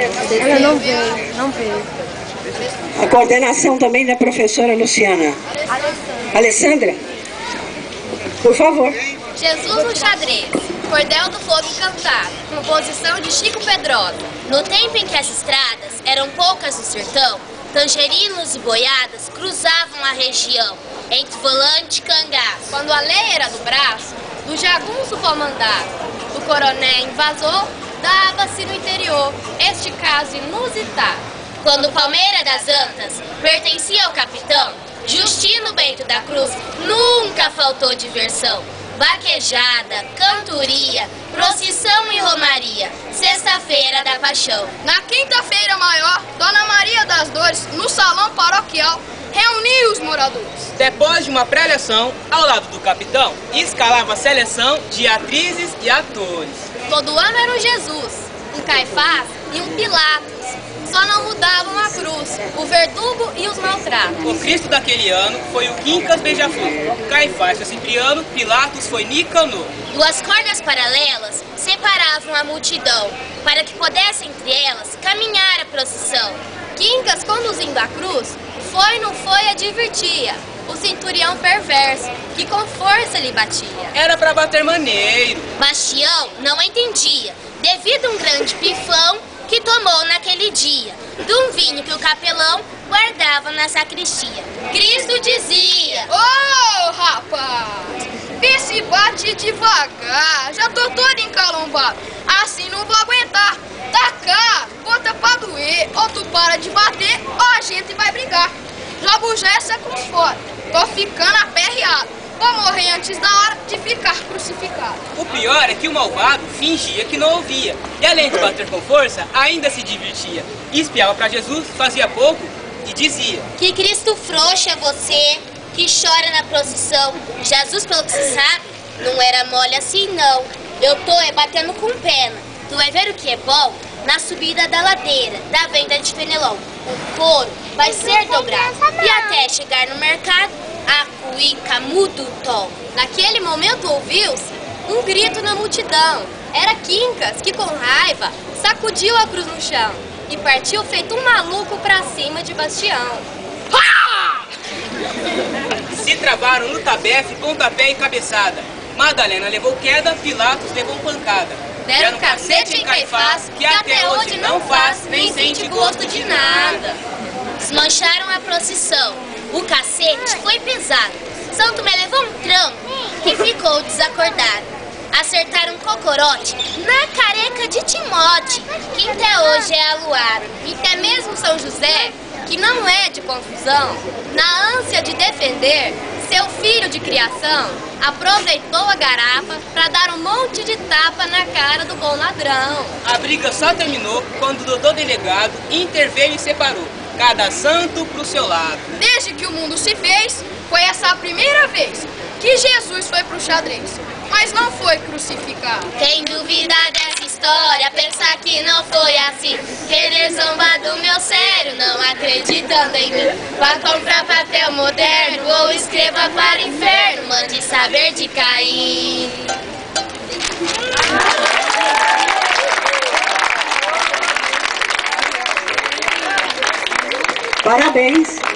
Ela não veio, não veio. A coordenação também da professora Luciana. Alessandra, por favor. Jesus no xadrez, Cordel do Fogo Encantado, composição de Chico Pedrosa. No tempo em que as estradas eram poucas no sertão, tangerinos e boiadas cruzavam a região, entre volante e cangaço. Quando a lei era do braço, do jagunço comandado, o coronel invasor, dava-se no interior, este caso inusitado. Quando Palmeira das Antas pertencia ao capitão, Justino Bento da Cruz, nunca faltou diversão. Vaquejada, cantoria, procissão e romaria, sexta-feira da paixão. Na quinta-feira maior, Dona Maria das Dores, no salão paroquial, reunia os moradores. Depois de uma pré-eleção, ao lado do capitão, escalava a seleção de atrizes e atores. Todo ano era um Jesus, um Caifás e um Pilatos. Só não mudavam a cruz, o verdugo e os maltratos. O Cristo daquele ano foi o Quincas Beija-Flor, Caifás foi Cipriano, Pilatos foi Nicanor. Duas cordas paralelas separavam a multidão, para que pudesse entre elas caminhar a procissão. Quincas, conduzindo a cruz, foi não foi advertia o centurião perverso, que com força lhe batia. Era pra bater maneiro. Bastião não entendia, devido a um grande pifão que tomou naquele dia, de um vinho que o capelão guardava na sacristia. Cristo dizia: Ô, rapaz, vê se bate devagar, já tô todo encalombado, assim não vou aguentar. Tá cá, bota pra doer, ou tu para de bater, ou a gente vai brigar. Jogo já essa cruz fora, tô ficando aperreado. Vou morrer antes da hora de ficar crucificado. O pior é que o malvado fingia que não ouvia. E além de bater com força, ainda se divertia. Espiava para Jesus, fazia pouco e dizia: Que Cristo frouxo é você, que chora na procissão. Jesus, pelo que se sabe, não era mole assim não. Eu tô batendo com pena. Tu vai ver o que é bom na subida da ladeira, da venda de Fenelon. O couro vai ser dobrado e até chegar no mercado, a cuíca muda o tom. Naquele momento ouviu-se um grito na multidão. Era Quincas que, com raiva, sacudiu a cruz no chão e partiu feito um maluco pra cima de Bastião. Se travaram no tabefe, pontapé e cabeçada. Madalena levou queda, Pilatos levou pancada. Deram cacete em Caifás, que até hoje não faz, nem sente gosto de nada. Desmancharam a procissão. O cacete foi pesado. São Tomé levou um tranco e ficou desacordado. Acertaram um cocorote na careca de Timote, que até hoje é aluado. E até mesmo São José, que não é de confusão, na ânsia de defender seu filho de criação, aproveitou a garapa para dar um monte de tapa na cara do bom ladrão. A briga só terminou quando o doutor delegado interveio e separou cada santo pro seu lado. Desde que o mundo se fez, foi essa a primeira vez que Jesus foi pro xadrez, mas não foi crucificado. Quem duvida dessa história, pensar que não foi assim, querer zombar do meu sério, não acreditando em mim. Vá comprar papel moderno ou escreva para o inferno, mande saber de Caim. Parabéns.